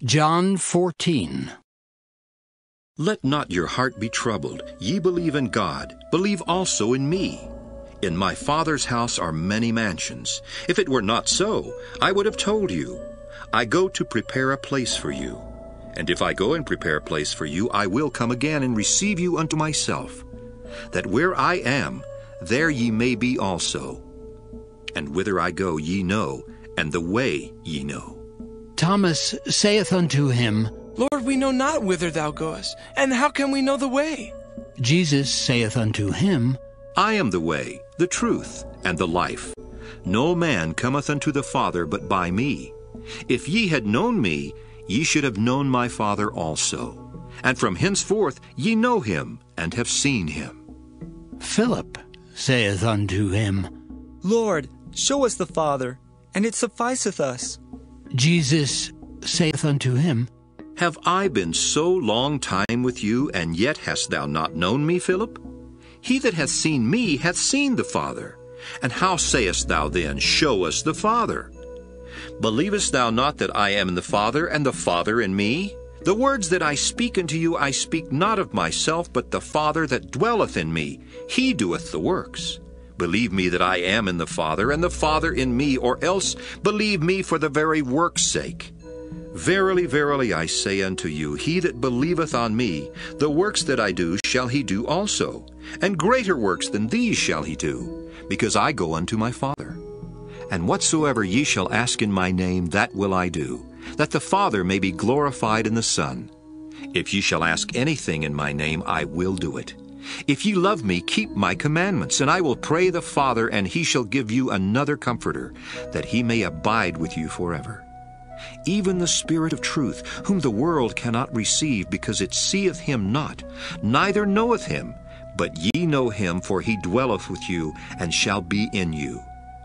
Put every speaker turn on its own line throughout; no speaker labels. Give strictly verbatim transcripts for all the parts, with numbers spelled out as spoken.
John fourteen.
Let not your heart be troubled. Ye believe in God, believe also in me. In my Father's house are many mansions. If it were not so, I would have told you. I go to prepare a place for you. And if I go and prepare a place for you, I will come again and receive you unto myself, that where I am, there ye may be also. And whither I go ye know, and the way ye know.
Thomas saith unto him,
Lord, we know not whither thou goest, and how can we know the way?
Jesus saith unto him,
I am the way, the truth, and the life. No man cometh unto the Father but by me. If ye had known me, ye should have known my Father also. And from henceforth ye know him, and have seen him.
Philip saith unto him,
Lord, show us the Father, and it sufficeth us.
Jesus saith unto him,
Have I been so long time with you, and yet hast thou not known me, Philip? He that hath seen me hath seen the Father. And how sayest thou then, Show us the Father? Believest thou not that I am in the Father, and the Father in me? The words that I speak unto you I speak not of myself, but the Father that dwelleth in me, he doeth the works. Believe me that I am in the Father, and the Father in me, or else believe me for the very work's sake. Verily, verily, I say unto you, he that believeth on me, the works that I do shall he do also, and greater works than these shall he do, because I go unto my Father. And whatsoever ye shall ask in my name, that will I do, that the Father may be glorified in the Son. If ye shall ask anything in my name, I will do it. If ye love me, keep my commandments, and I will pray the Father, and he shall give you another Comforter, that he may abide with you forever. Even the Spirit of truth, whom the world cannot receive, because it seeth him not, neither knoweth him. But ye know him, for he dwelleth with you, and shall be in you.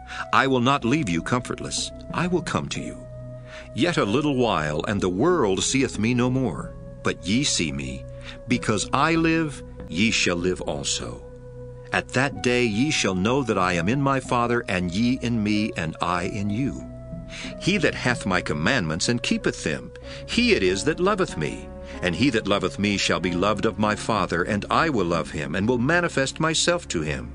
I will not leave you comfortless. I will come to you. Yet a little while, and the world seeth me no more. But ye see me. Because I live, ye shall live also. At that day ye shall know that I am in my Father, and ye in me, and I in you. He that hath my commandments, and keepeth them, he it is that loveth me. And he that loveth me shall be loved of my Father, and I will love him, and will manifest myself to him.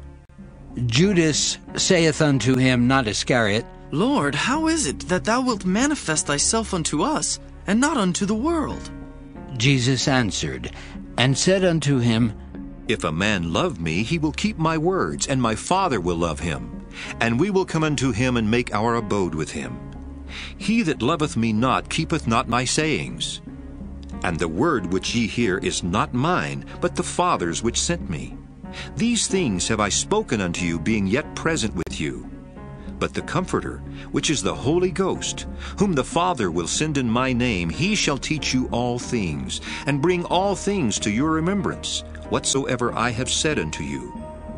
Judas saith unto him, not Iscariot,
Lord, how is it that thou wilt manifest thyself unto us, and not unto the world?
Jesus answered, and said unto him,
If a man love me, he will keep my words, and my Father will love him, and we will come unto him, and make our abode with him. He that loveth me not keepeth not my sayings. And the word which ye hear is not mine, but the Father's which sent me. These things have I spoken unto you, being yet present with you. But the Comforter, which is the Holy Ghost, whom the Father will send in my name, he shall teach you all things, and bring all things to your remembrance, whatsoever I have said unto you.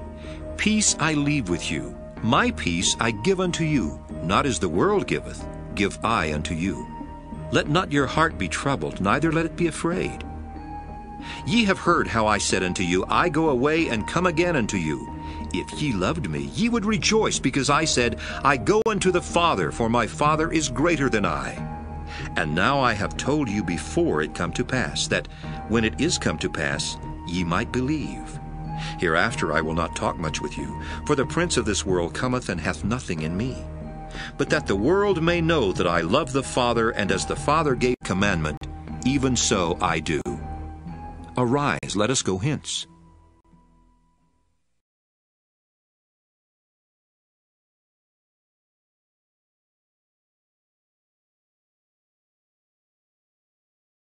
Peace I leave with you, my peace I give unto you, not as the world giveth, give I unto you. Let not your heart be troubled, neither let it be afraid. Ye have heard how I said unto you, I go away and come again unto you. If ye loved me, ye would rejoice, because I said, I go unto the Father, for my Father is greater than I. And now I have told you before it come to pass, that when it is come to pass, ye might believe. Hereafter I will not talk much with you, for the prince of this world cometh and hath nothing in me. But that the world may know that I love the Father, and as the Father gave commandment, even so I do. Arise, let us go hence.